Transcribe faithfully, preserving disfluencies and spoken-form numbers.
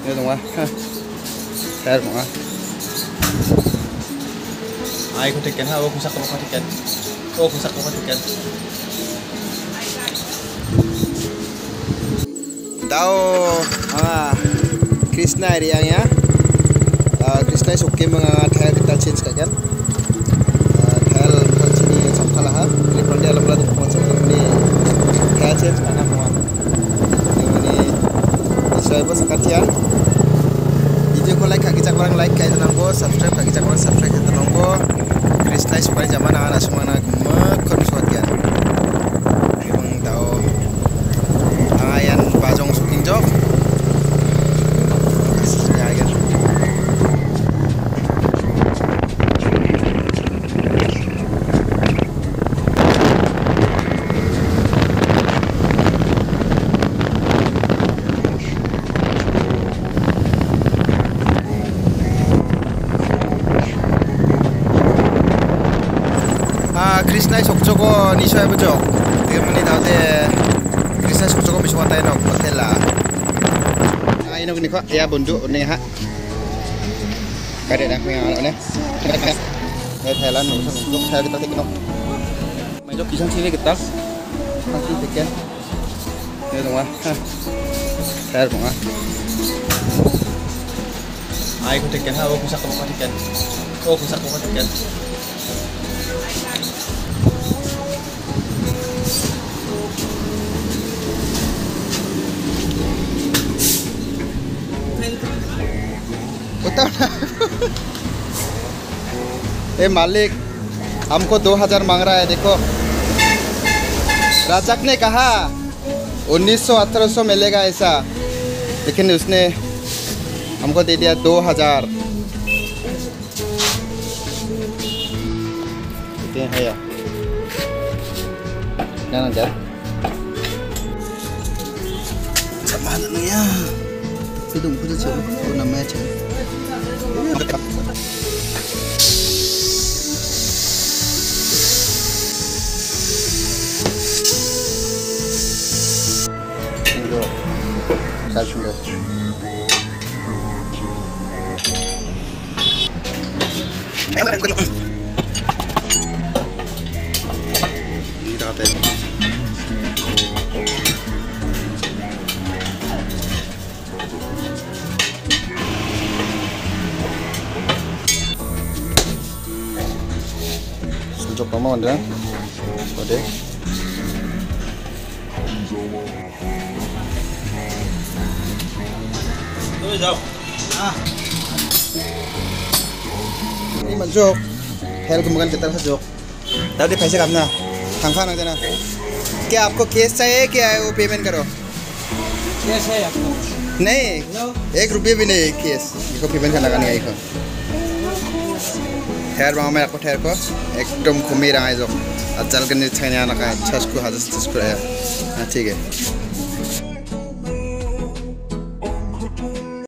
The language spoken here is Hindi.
Ini dong Saya dong Ai ko tiken ha, ko sak ko tiken. Oh, ko sak ko tiken. Tahu ah Krishna area-nya. Uh, Krishna suke mga thel kita change kajan. Uh, thel bukan sini samkala ha. Ini dia lambat bukan sini. Thel change mana semua. Ini saya bos katian. Video ko like kaki cak orang like kaya tenanggo, subscribe kaki cak orang subscribe kaya tenanggo. Krishna supaya zaman anak semua anak mekon suatian. Emang tahu tangayan bajong suking jok. Kasihnya aja. Krishna 속저거 니셔 해보죠. 때문에 나한테 Krishna 속저거 미셔 왔다 해놓고 호텔라. 아 이놈 그니까 야 본두 오늘 하. 가래 나 그냥 안 해. 내 Thailand nổ sang lúc theo kita thích nó. Mày lúc kisang sini kita. Pasti tiket. Ini dong ah. Saya dong ah. Ai ko tiket ha, ko sak ko tiket. Oh, ko sak ko tiket. ए मालिक हमको दो हजार मांग रहा है देखो राजक ने कहा उन्नीस सौ अठारह सौ मिलेगा ऐसा लेकिन उसने हमको दे दिया दो हजार कितने है यार क्या ना जा समाधान नहीं है itu punya cewek, oh namanya cewek. Ini saya juga. Ini dah ada. Sunjuk kamu ada, ada. Tuh jauh. Ah. Ini manjuk. Hell kemudian kita manjuk. Tadi पैसे कम ना, थंखा ना देना. क्या आपको केस चाहिए क्या वो पेमेंट करो? केस है आपको? नहीं, एक रुपये भी नहीं केस. इसको पेमेंट करना नहीं आई को. ठहर बाँव में आपको ठहर को एकदम घूमी रहा है जो अचल के नीचे ना ना का छस को हाथ से छस को है ठीक है